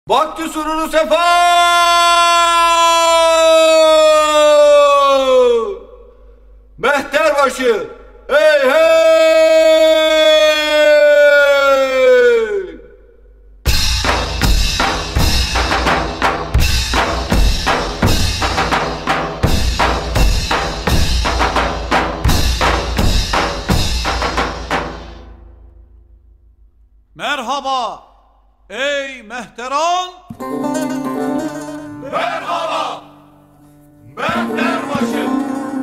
Vakti sururu sefa! Mehterbaşı! Hey hey! Merhaba ey mehteran. Merhaba! Mehterbaşı!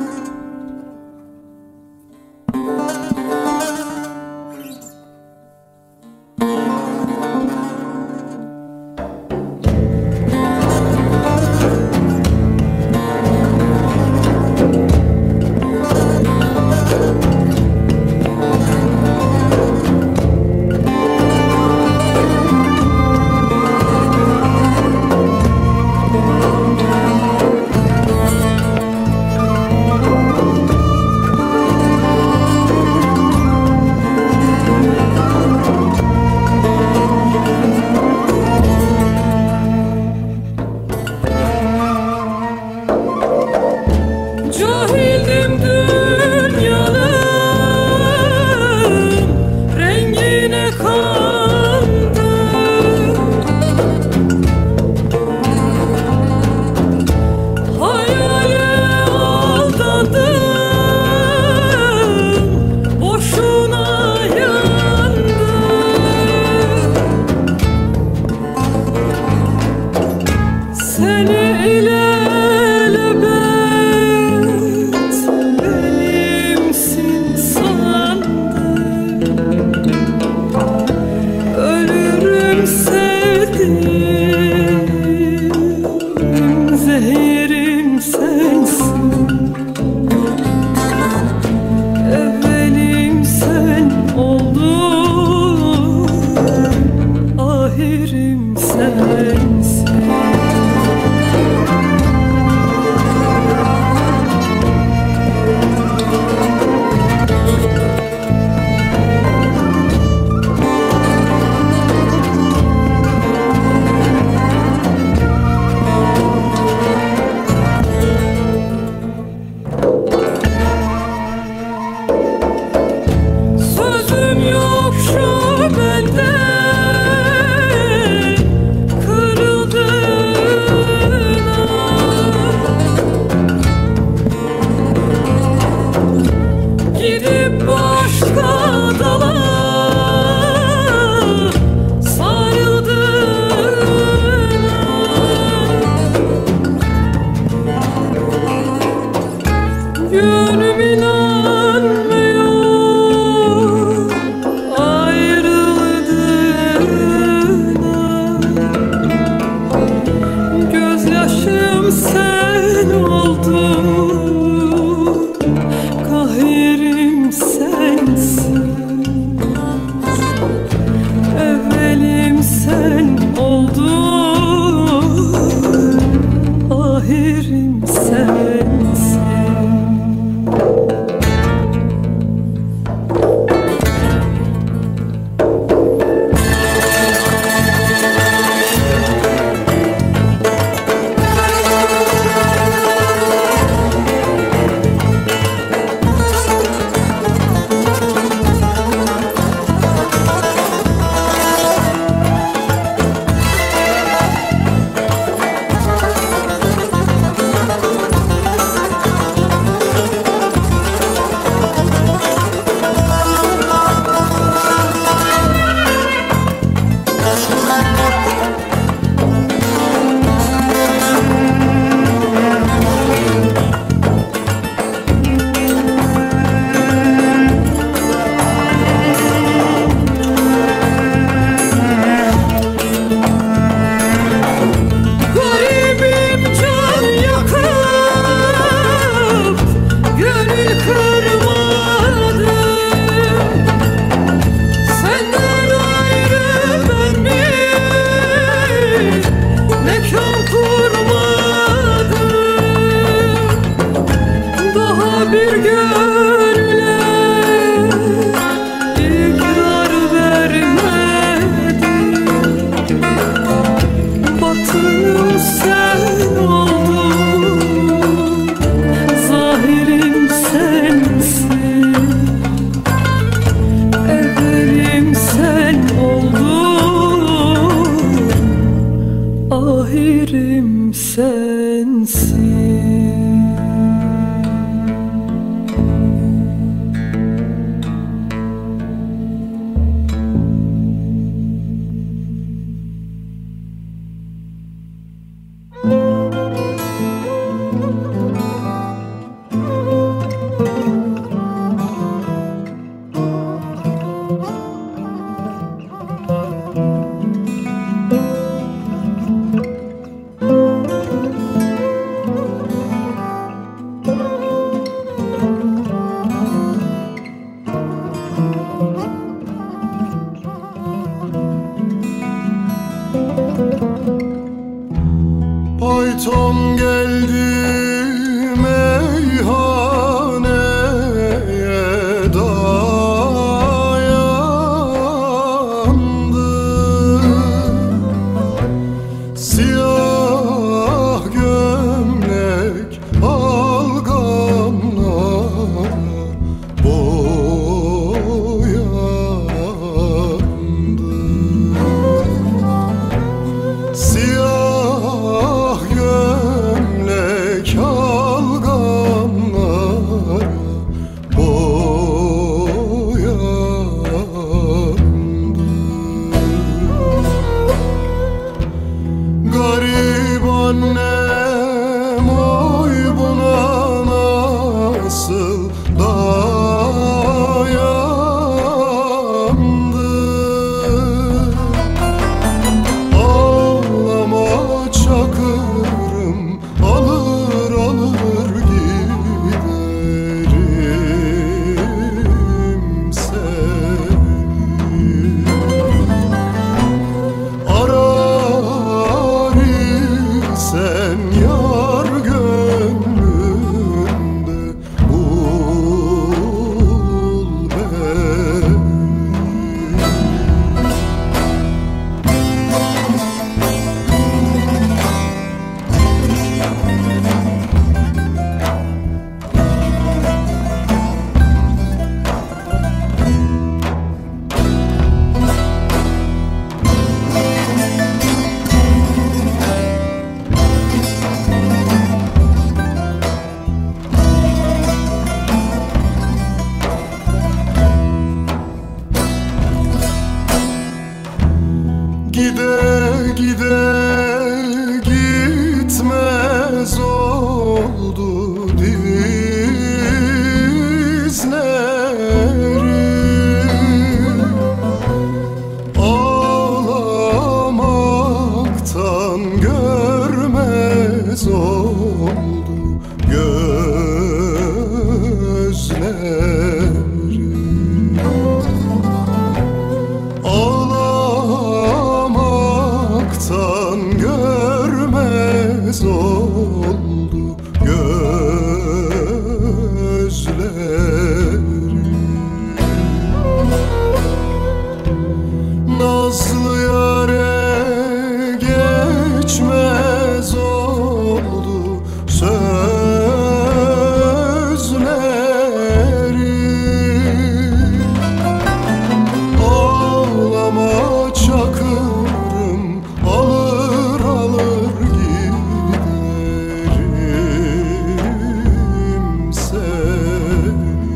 Cahildim dünyanın rengine kandım. Hayale aldandım, boşuna yandım. Seni ilelebet benimsin sandım. Ölürüm sevdim, zehirim sensin. Evvelim sen oldun, ahirim sensin. Sözüm yok şu bende, kırıldı sensin. Fayton geldi meyhaneye dayandı. Siyah gömlek algamlara boyandı. Siyah gömlek algamlara boyandı. Garip annem oy buna nasıl dayandı. Ağlama çakırım, alır alır giderim seni. Arar isen yar gönlümde bul beni. Gide gide gitmez oldu dizlerim. Ağlamaktan görmez oldu gözlerim. Ağlamaktan görmez oldu gözlerim. Nazlı yâre geçmez oldu sözleri. Ağlama çakırım, alır alır giderim seni.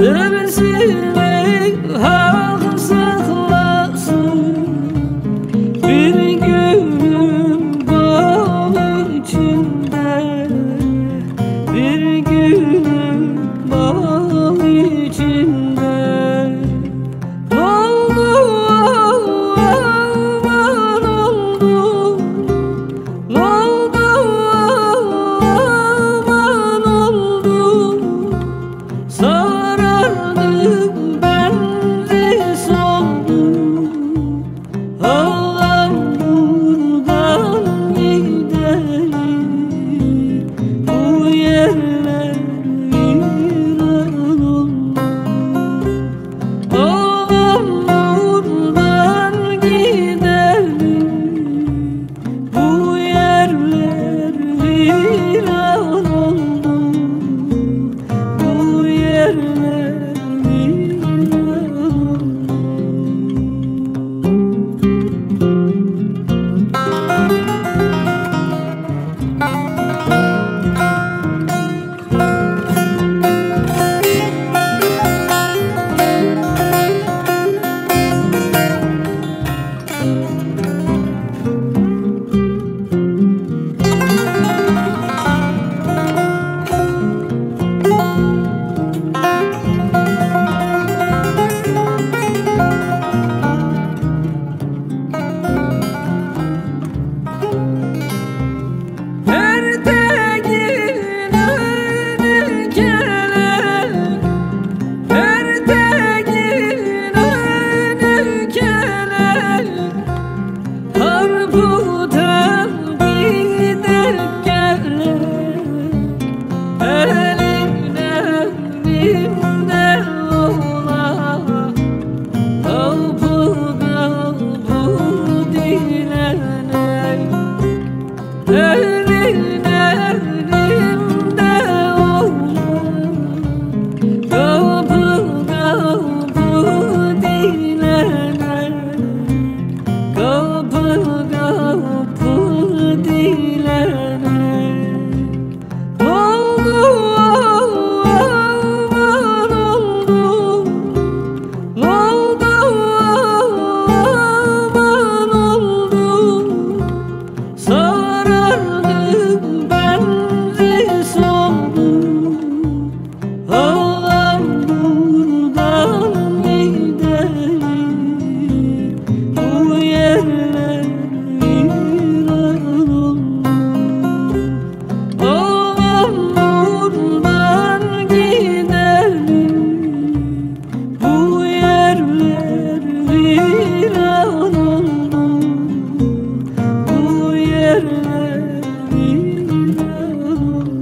Sevsini hak saklasın. Bir gülüm bağ içinde, bir gülüm bağ içinde. Oldu aman oldu, oldu aman oldu. Sarardım benzi soldum. Ağlam buradan gidelim, bu yerler viran oldu. Ağlam buradan gidelim, bu yerler viran oldu. Bu yerler viran harpudan gidip gelir, elin elimde ola. Kapı kapı dilener, elin elimde ola. Kapı kapı dilener, kapı kapı dilener. Oldu aman oldu, oldu aman oldu. Sarardım benzi soldum. Ağlam buradan gidelim, bu yerler viran oldu. Ağlam buradan gidelim, bu yerler viran oldu. Bu yerler viran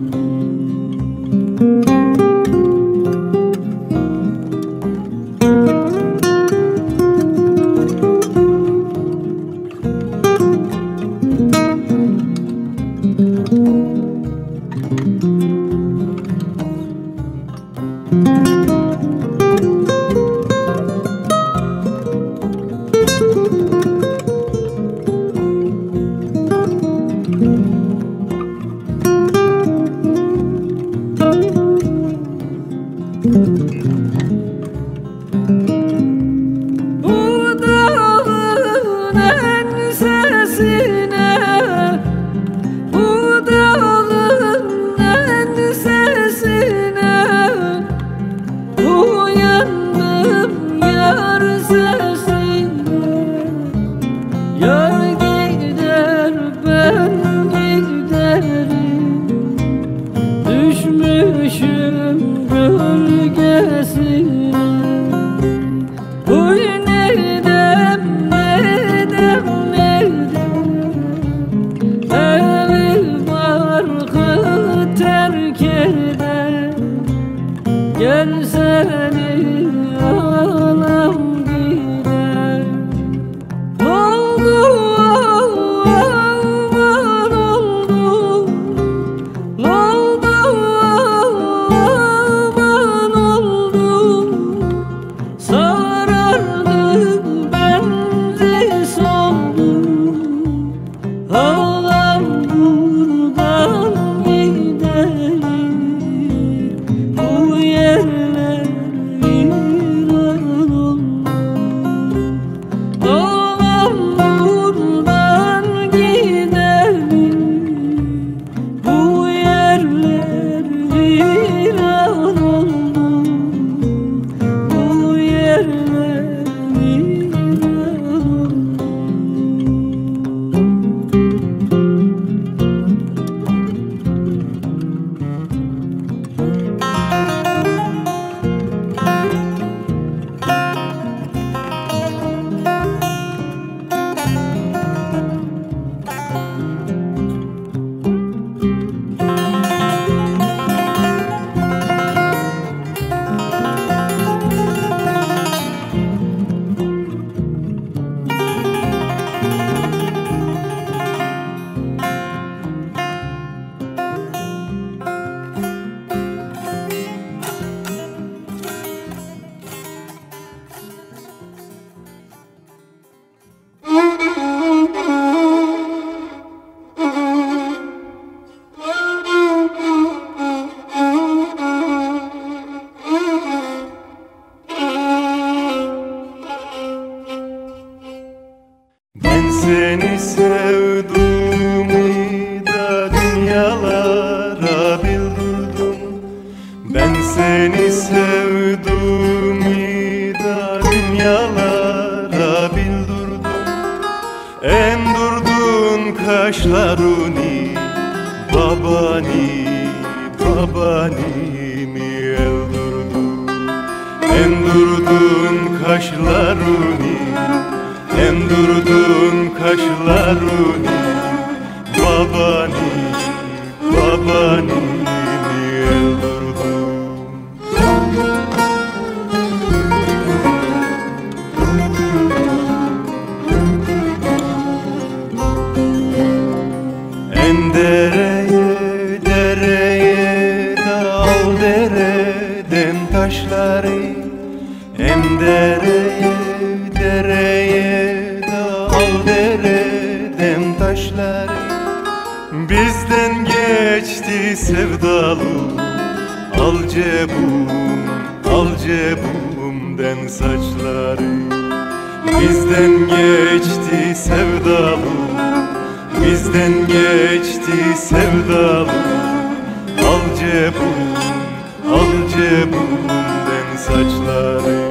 Bu dağın ensesine, bu dağın ensesine uyandım yar sesine. Yar gider ben giderim, düşmüşüm gölgesine. Uy nedem nedem nedem, evi barkı terk eder. Gel seni alam gider. Oldu aman oldu, oldu aman oldu. Sarardım benzi soldum. Ağlam buradan gidelim, bu yerler seni sevdim da dünyalara bildirdim. Ben seni sevdim da dünyalara bildirdim. Endurdun kaşlarını babani mi eldurdun. Endurdun kaşlarını, endurdun kaşlarını babani mi eldurdun. Dereye dal dereden taşları, dereye dal dereden taşları. Bizden geçti sevdalı, al cebumden saçları. Bizden geçti sevdalı, bizden geçti sevdalı. Al cebumden saçları.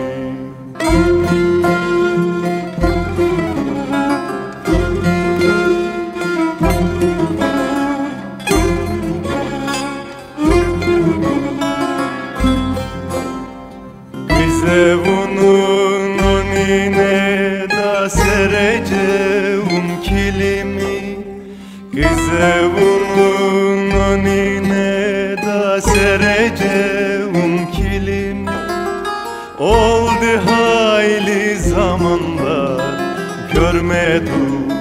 Kız evunun önüne da sereceğim kilimi. Kız evunun önüne da sereceğim kilim. Oldu hayli zamanlar görmedim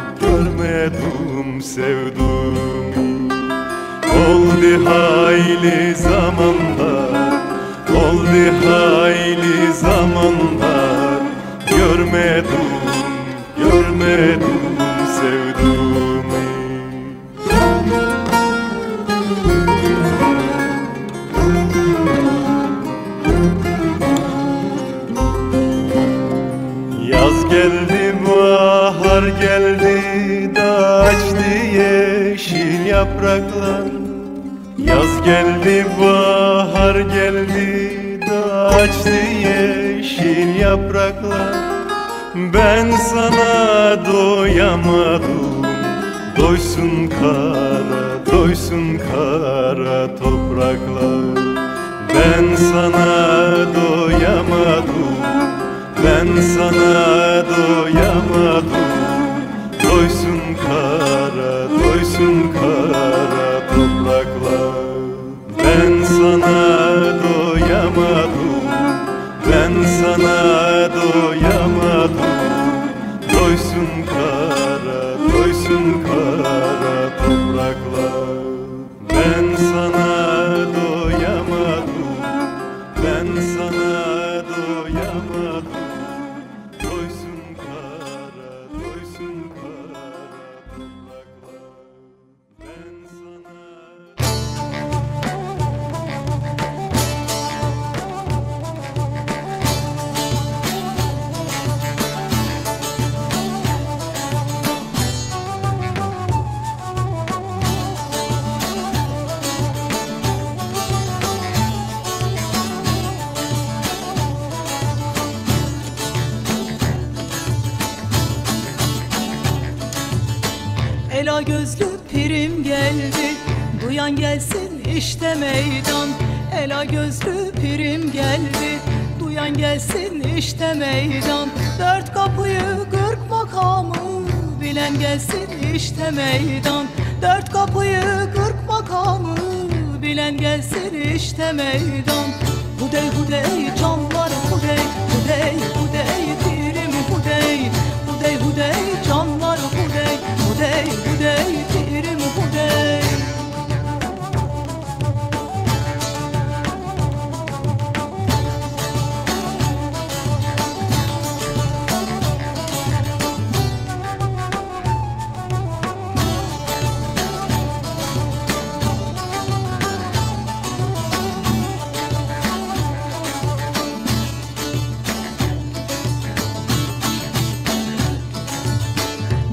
sevduğumu. Oldu hayli zamanlar, oldu hayli zamanlar görmedim sevduğumu. Yaz geldi, bahar geldi da açtı yeşil yapraklar. Yaz geldi, bahar geldi da açtı yeşil yapraklar. Ben sana doyamadım, doysun kara topraklar. Ben sana doyamadım, ben sana doyamadım. Doysun kara topraklar. Ben sana doyamadım, ben sana doyamadım. Doysun kara topraklar. Ben sana doyamadım, ben sana doyamadım. Doysun kara topraklar. Ben sana Ela gözlü pirim geldi, duyan gelsin işte meydan. Ela gözlü pirim geldi, duyan gelsin işte meydan. Dört kapıyı 40 makamı bilen gelsin işte meydan. Dört kapıyı 40 makamı bilen gelsin işte meydan. Hudey hudey canlar hudey, hudey hudey pirim hudey. Hudey hudey canlar hudey, hudey hudey pirim hudey.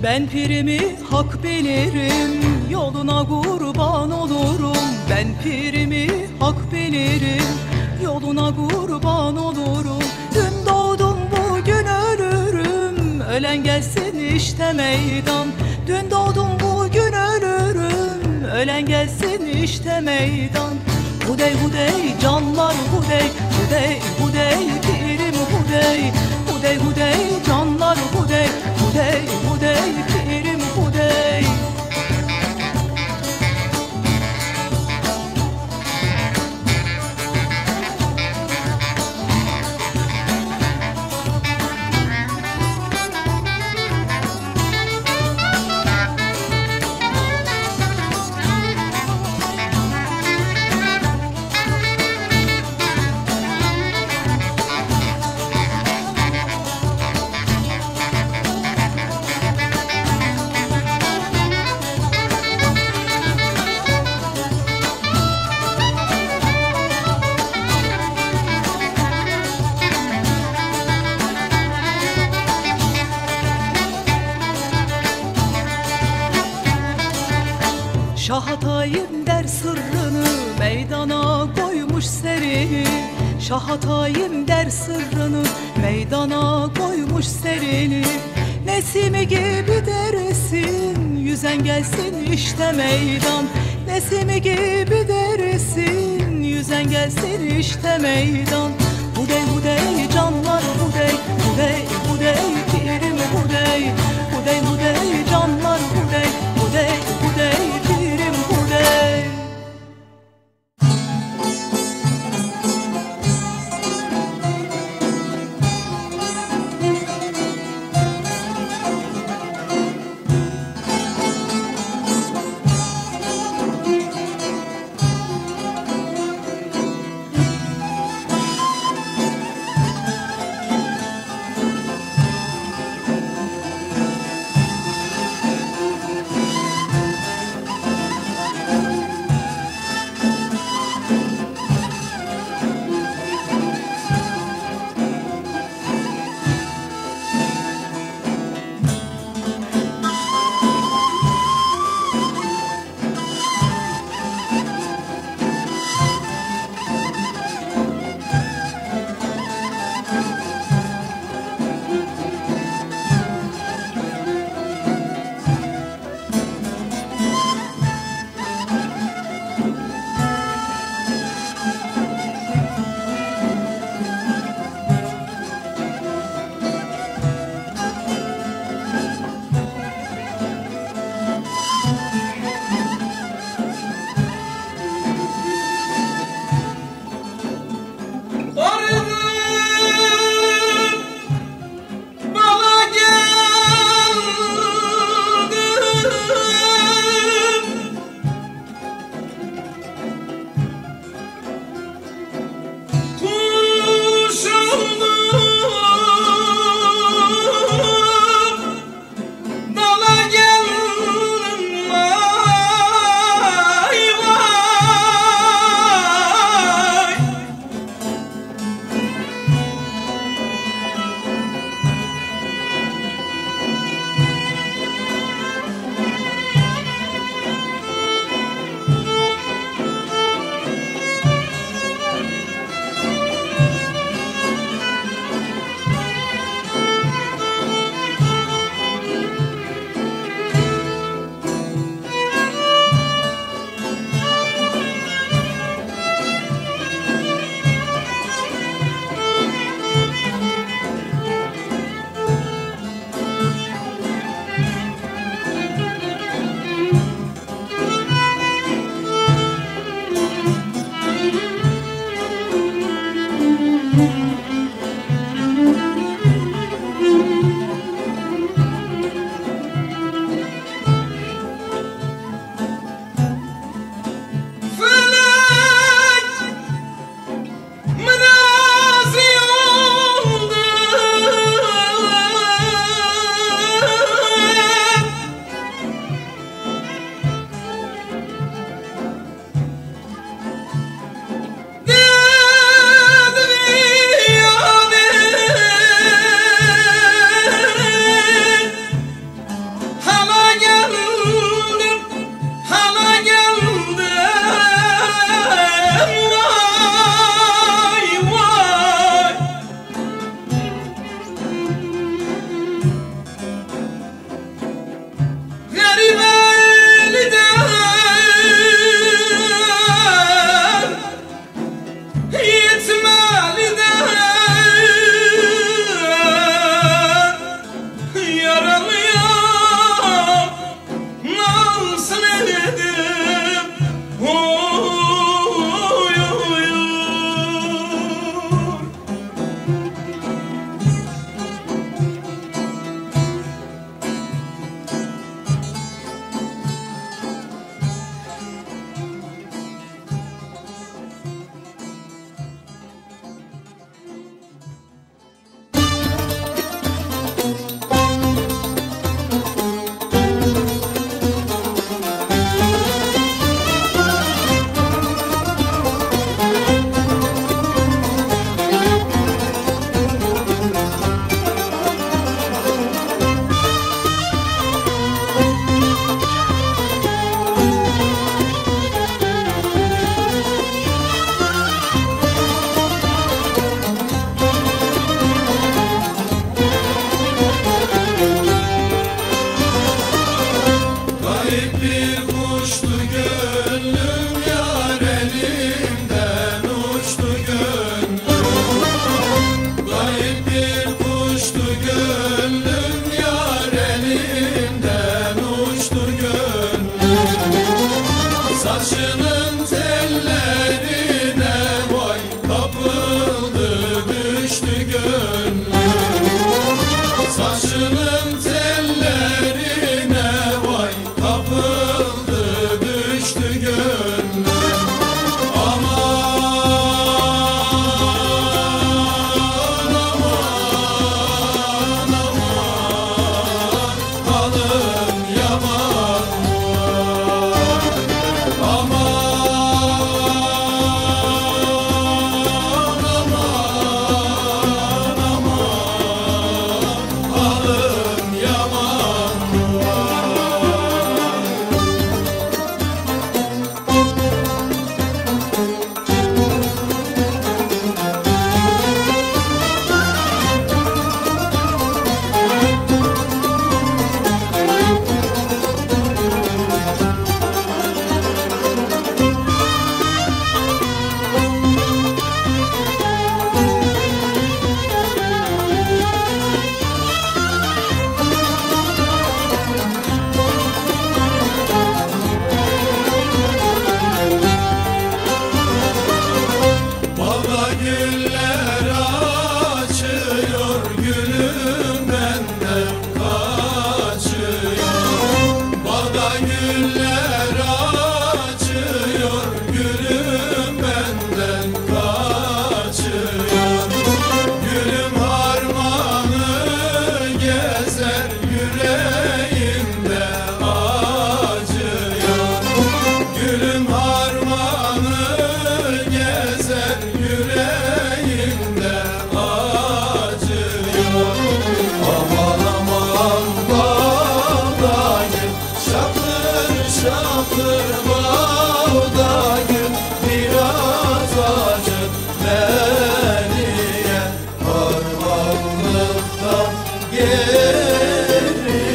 Ben pirimi hak bilirim, yoluna kurban olurum. Ben pirimi hak bilirim, yoluna kurban olurum. Dün doğdum bugün ölürüm, ölen gelsin işte meydan. Dün doğdum bugün ölürüm, ölen gelsin işte meydan. Hudey hudey canlar hudey, hudey hudey pirim hudey. Hudey hudey canlar hudey, hudey hudey pirim hudey. Şah Hatay'ın der sırrını, meydana koymuş serini. Şah Hatay'ın der sırrını, meydana koymuş serini. Nesimi gibi dersin, yüzen gelsin işte meydan. Nesimi gibi dersin, yüzen gelsin işte meydan. Hudey hudey canlar hudey, hudey hudey pirim hudey. Hudey hudey canlar hudey, hudey hudey pirim hudey. güller açıyor, gülüm benden kaçıyor. Bağda güller açıyor, gülüm benden kaçıyor. Gülüm harmanı gezer yüreğimde acıyor. Gülüm harmanı gezer yüreğimde acıyor. Aman aman bağda gül, şapır şapır bağda gül, biraz acı beni ye, harmanlıktan geriye.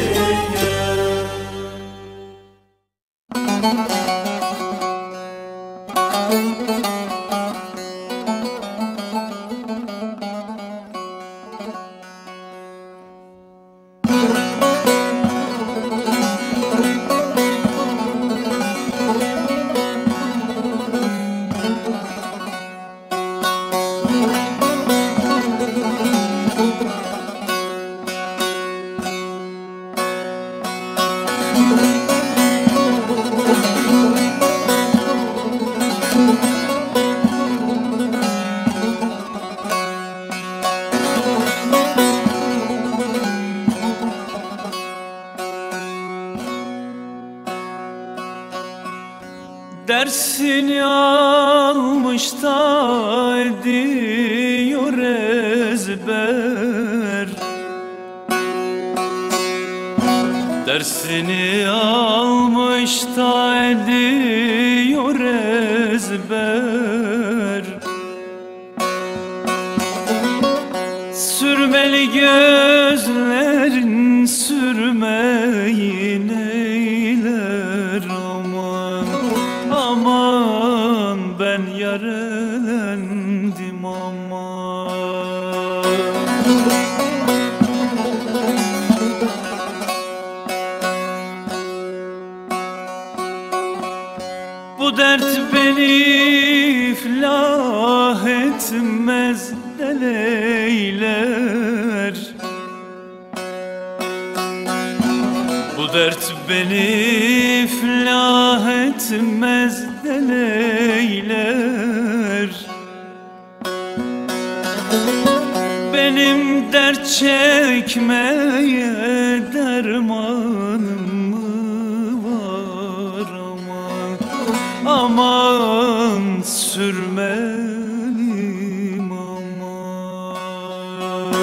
Dersini almış da ediyor ezber. Dersini almış da ediyor ezber. Sürmeli gözlerin sürmeyin eyler aman. Aman ben yarelendim aman. Bu dert beni iflah etmez deleyler. Bu dert beni iflah etmez deleyler. Benim dert çekmeye dermanım mı var aman. Aman sürmelim aman.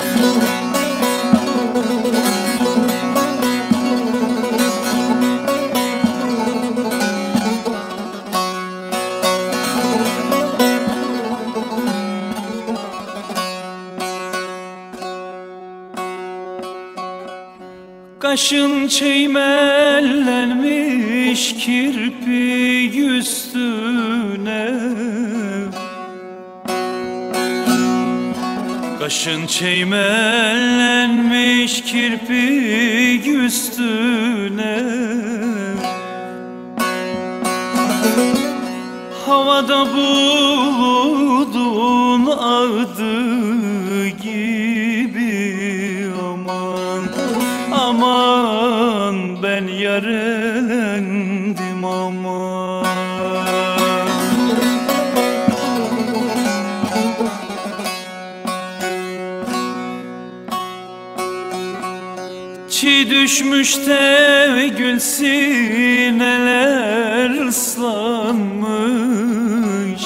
Kaşın çeymellenmiş kirpik üstüne. Kaşın çeymellenmiş kirpik üstüne. Havada buludun ağdı gibi aman. Aman ben yarelendim aman. Çiğ düşmüş de gül sineler ıslanmış.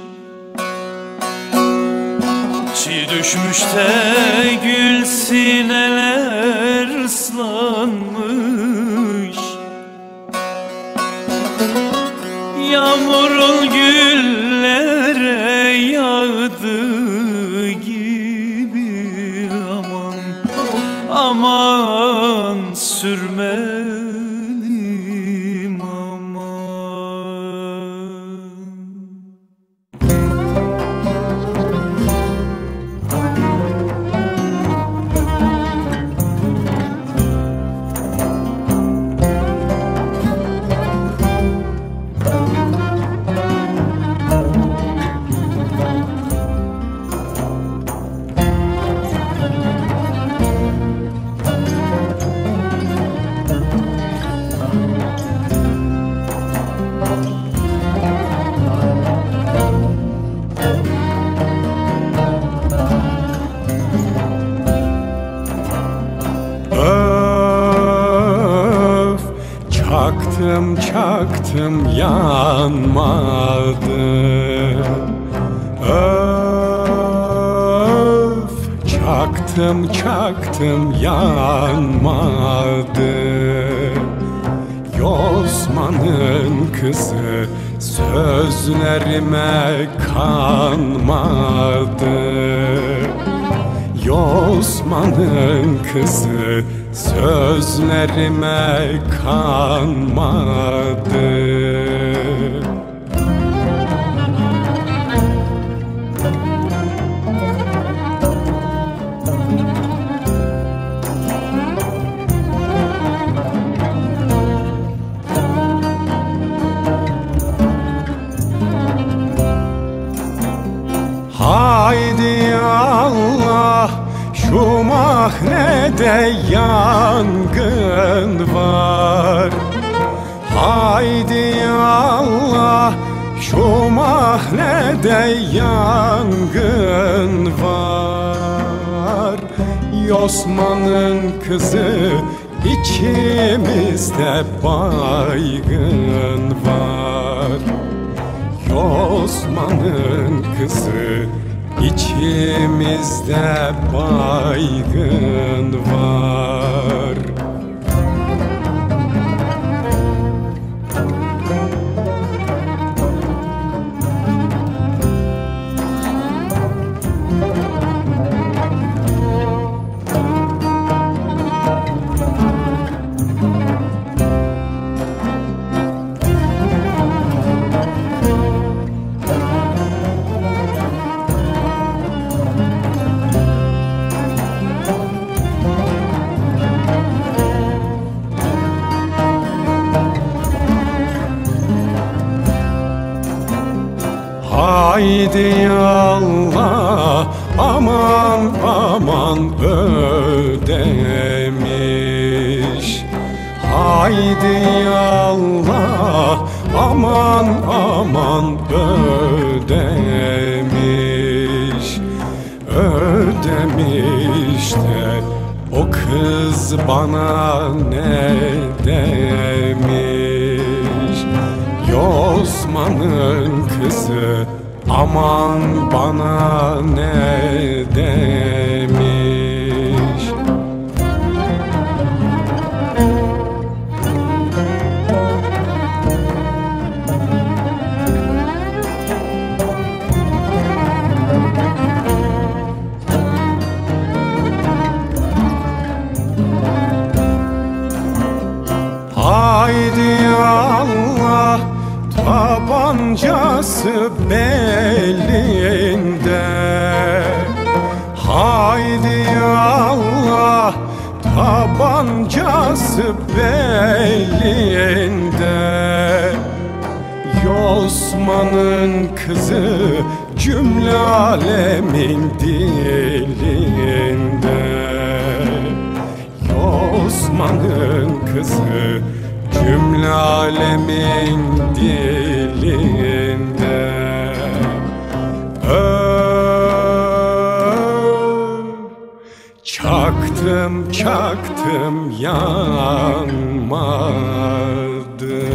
Çiğ düşmüş de gül sineler ıslanmış. Yağmurun güllere yağdığı gibi aman. Aman sürmelim aman. çaktım yanmadı. Öf, çaktım yanmadı. Osman'ın kızı sözlerime kanmadı. Osman'ın kızı sözlerime kanmadı. Haydi Allah, şu mahnede yangın var. Haydi Allah, şu mahnede yangın var. Osman'ın kızı içimizde baygın var. Osman'ın kızı içimizde baygın var. Haydi Allah, aman aman ödemiş. Haydi Allah, aman aman ödemiş. Ödemiş de o kız bana ne demiş. Osman'ın kızı aman bana ne demiş. Haydi Allah, tabancası belinde. Haydi Allah, tabancası belinde. Osman'ın kızı cümle alemin dilinde. Osman'ın kızı cümle alemin dilinde. Çaktım yanmadı.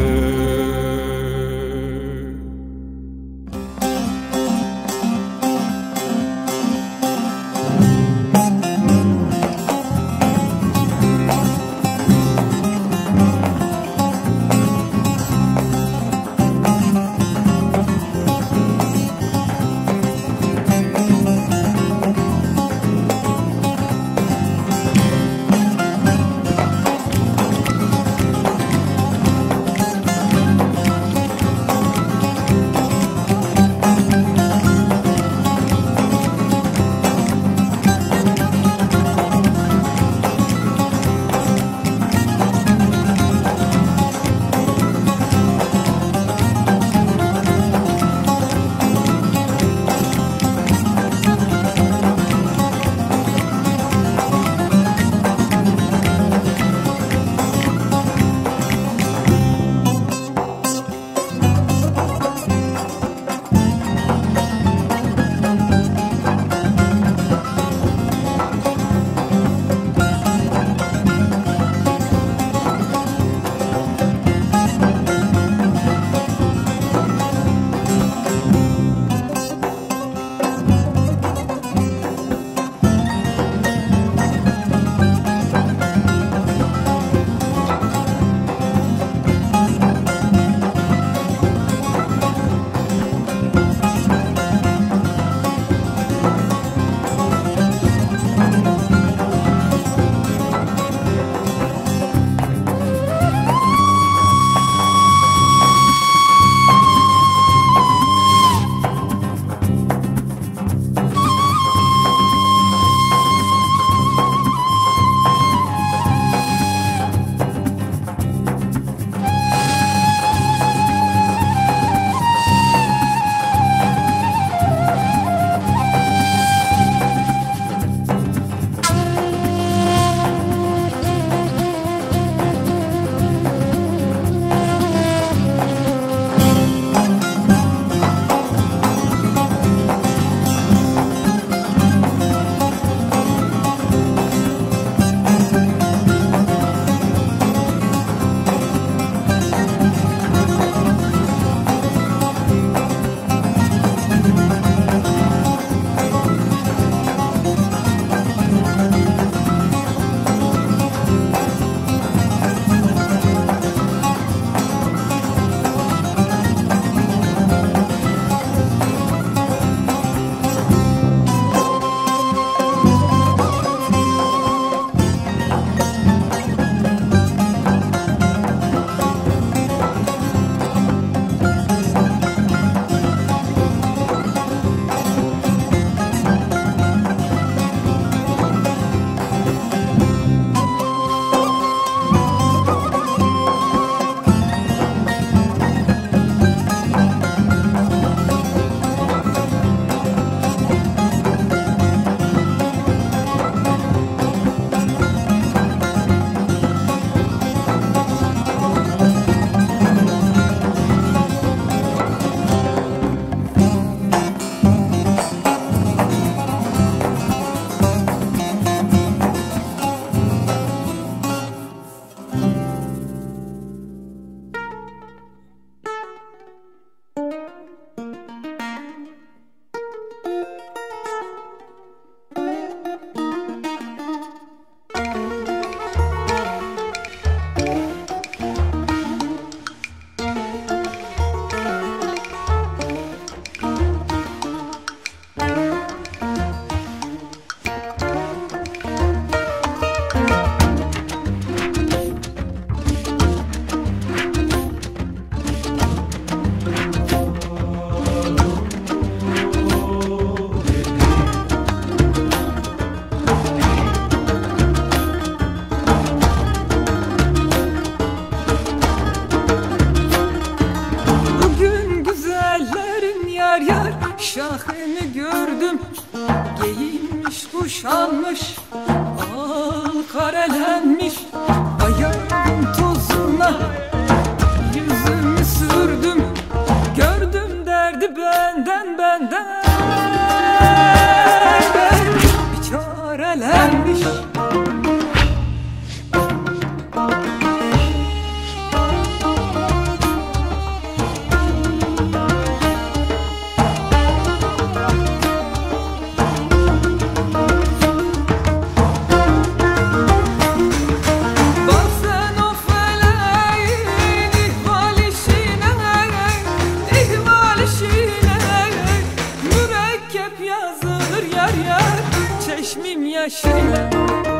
sürdüm. Giyinmiş kuşanmış, karelenmiş, ayağım tozuna yüzümü sürdüm. Gördüm derdi benden bir çarelenmiş. Çeşmim yaşıyla,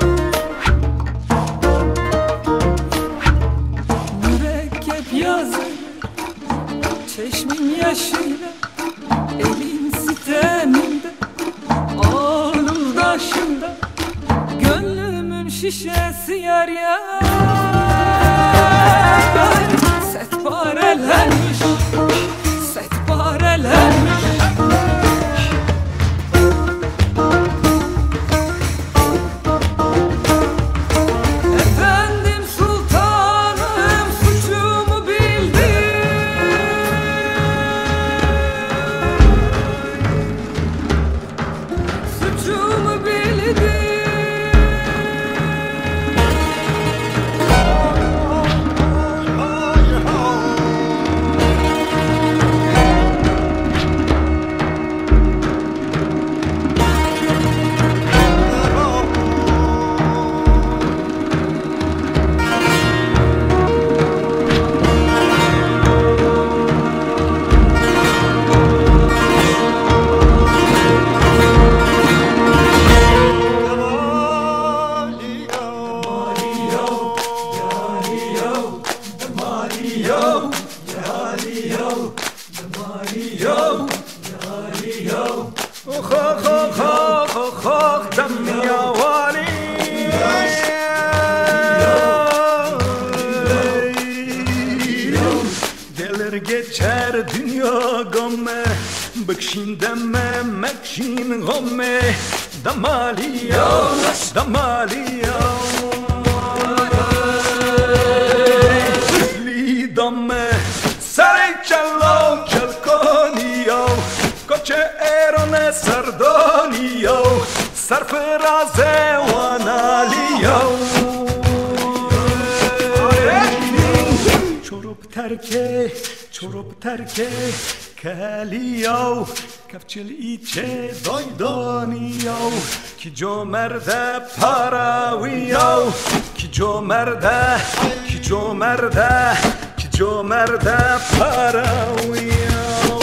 mürekkep yazır çeşmim yaşıyla, elin siteminde, alnım taşında, gönlümün şişesi yer yer. Set parelenmiş, set parelenmiş. Geçer dünya gamme, bıkşin deme mekşin gamme, damaliya, damaliya. Li damme, sare çalo çalkoniya, koçe erone sardoniya, sarfraze vanaliya. Çorup terke keliyav kafçil içe doydaniyav ki co merde paraviyav ki co merde ki co merde ki co merde paraviyav.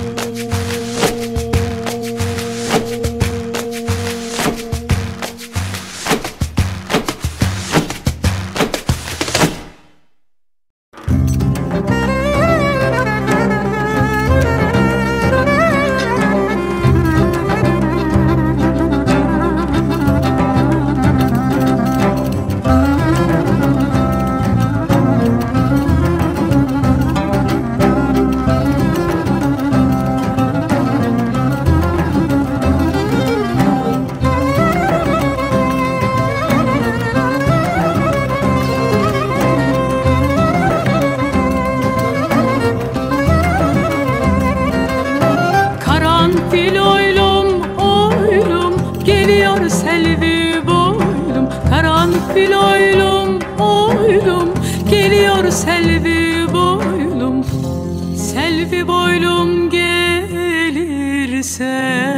Selvi boylum gelirse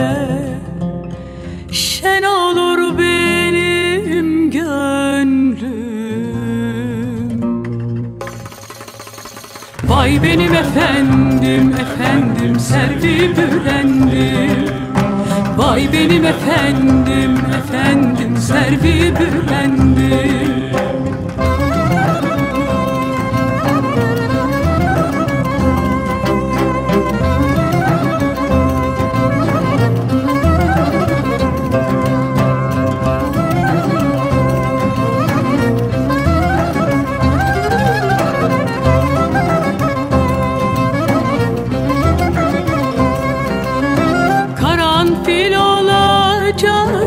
şen olur benim gönlüm. Vay benim efendim, efendim servi bürendim. Vay benim efendim, efendim servi bürendim.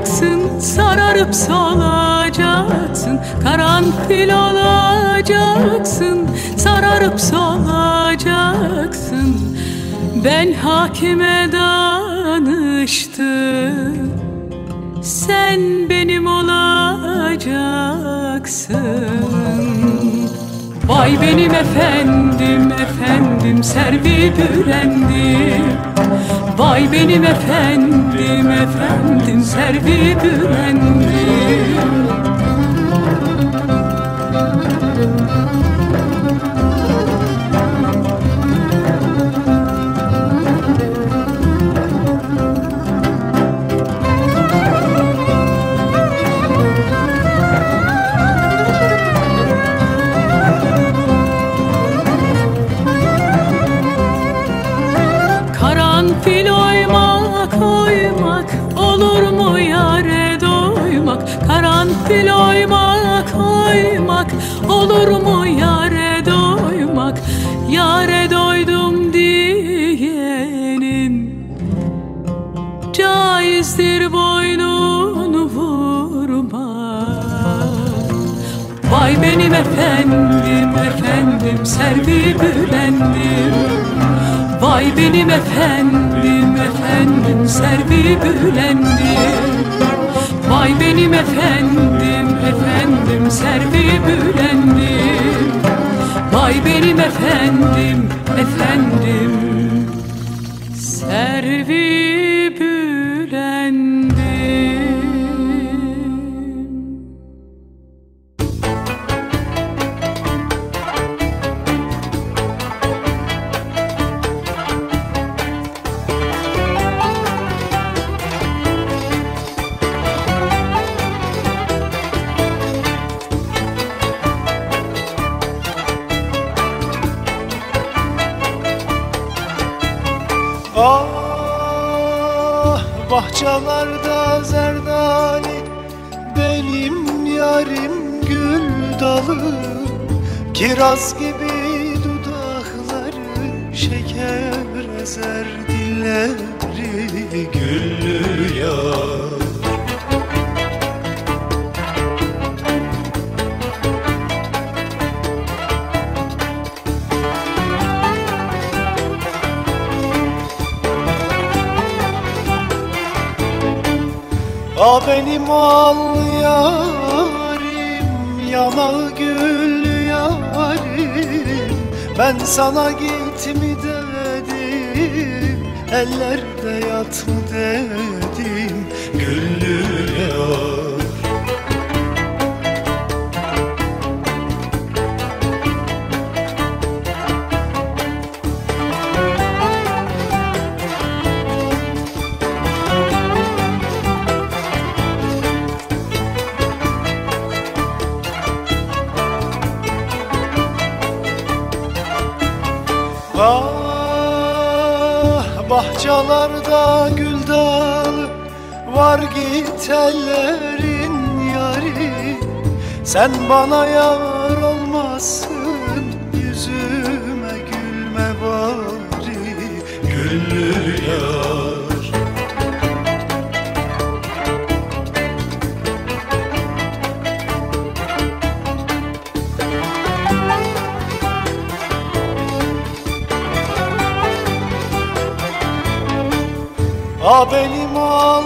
olacaksın, sararıp solacaksın, karanfil olacaksın, sararıp solacaksın. Ben hakime danıştım, sen benim olacaksın. Vay benim efendim, efendim servi bürendim. Vay benim efendim, efendim servi bürendim. Karanfil oymak oymak, olur mu yâre doymak? Karanfil oymak oymak, olur mu yâre doymak? Yâre doydum diyenin caizdir boynunu vurmak. Vay benim efendim, efendim servi bürendim. Vay benim efendim, efendim servi bürendim. Vay benim efendim, efendim servi bürendim. Vay benim efendim, efendim servi bürendim. Ah, bahçelerde zerdali, benim yarim gül dalı. Kiraz gibi dudakları, şeker ezer dilleri, güllü yar. Ah benim al yarim, yana gül yarim. Ben sana git mi dedim, ellerde yat mı dedim, güllü yar. Ah, bahçelerde gül dalı, var git ellerin yari. Sen bana yar olmazsın, yüzüme gülme bari, güllü yar. Ah benim al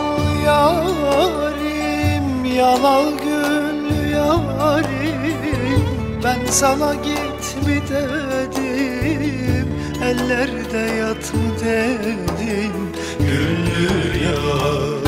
yarim, yana gül yarim. Ben sana git mi dedim, ellerde yat mı dedim, güllü yar.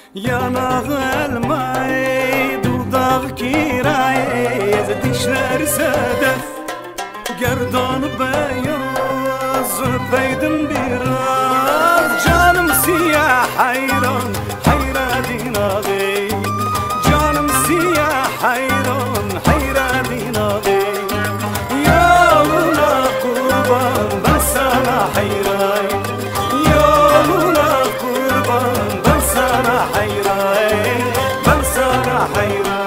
Yanağı elmayı, dudağı kirayı, dişler sedef, gerdanı beyaz, öpeydim biraz. Canım siyah hayran, hayradin ağabey. Canım siyah hayran, hayradin ağabey. Yoluna kurban, ben sana hayran. Yoluna kurban, ben sana hayran. Ben sana hayran.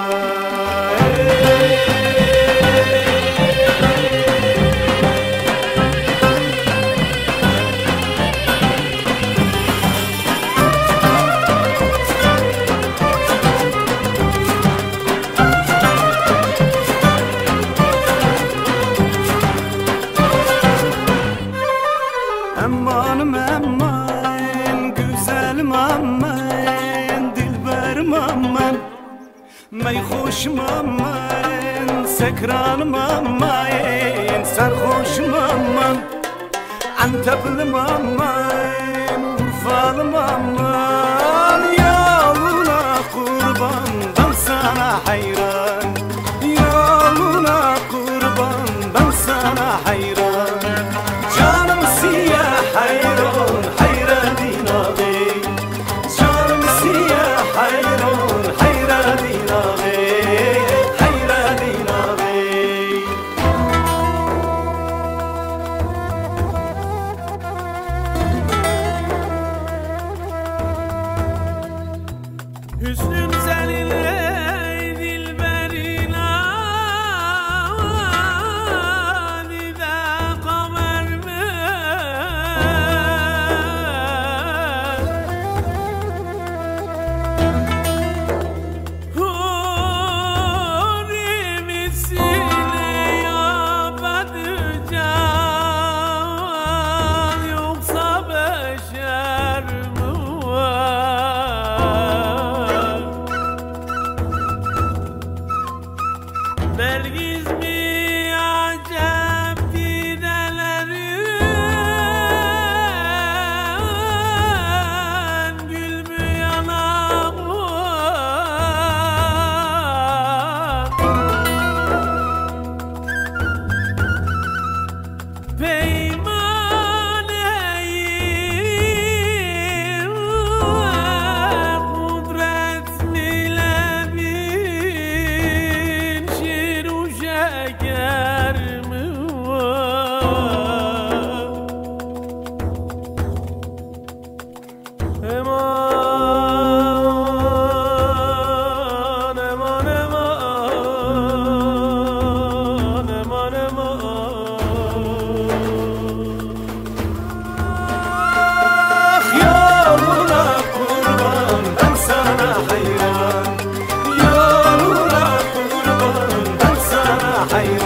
Amanım aman, güzelim aman, dilberim aman, meyhoşum aman, sekranım aman, sarhoşum aman, Anteplim aman, Urfalım aman. Yoluna kurban, ben sana hayran. Yoluna kurban, ben sana hayran. Canım siyah hayran, hayradin ağabey. Canım siyah hayran, hayradin ağabey. Hayradin ağabey. Hüsnün seninle dilberin adide kamer mi? Huri misile yabadı can, yoksa beşer mi var? Belgiz mi acep didelerin, gül mü yanak var? Peymaneyim, kudret ile bin şiru şeker mi var? Eman, eman, eman, eman, eman. Yoluna kurban, ben sana hayran. Yoluna kurban, ben sana hayran.